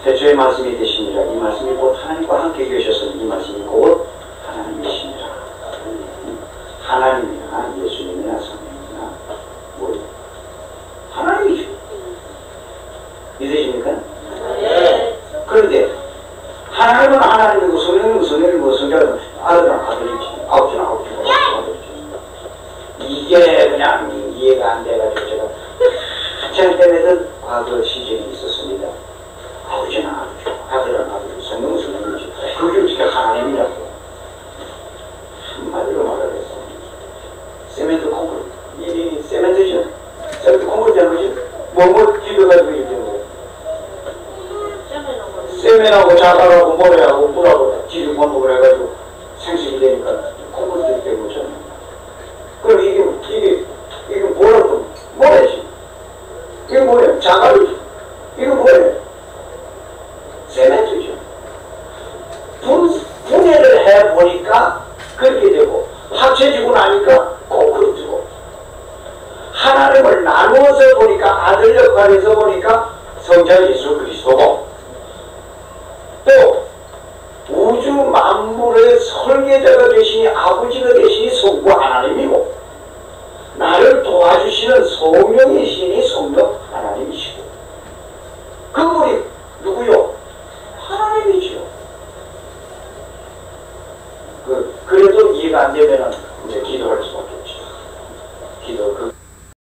태초에 말씀이 되시니라. 이 말씀이 곧 하나님과 함께 계셨으니 이 말씀이 곧 하나님이시니라. 하나님이나 예수님이나 성령이나 뭐예요? 하나님이죠. 믿으십니까? 네. 그런데 하나님은 하나님이고 성령은 성령이고 성자는 아들은 아들이지. 아버지는 아버지고 아들이지. 이게 그냥 이해가 안 돼가지고 제가 한참 때문에도 과거 시절이 있었습니다. 아버지는 아버지고 아들은 아들이고 성령은 성령이지. 그게 어떻게 하나님이라고. 한마디로 말을 했어. 세멘트 콘크리트. 이 세멘트죠. 세멘트 콘크리트 하는 거지. 뭐 뒤져가지고 이렇게 되는 거예요. 세멘하고 자갈하고 모래하고 물하고 뒤를 번복을 해가지고 생식이 되니까 콘크리트 되고 있잖아요. 그럼 이게 뭐라고? 모래지. 이게 뭐예요? 자갈이죠. 이거 뭐예요? 세멘트죠. 분해를 해보니까 그렇게 되고 합쳐지고 나니까 콘크리트고 하나님을 나누어서 보니까 아들 역할에서 보니까 성자 예수 그리스도고 또 우주 만물의 설계자가 되시니 아버지가 되시니 성부 하나님이고 나를 도와주시는 성령이시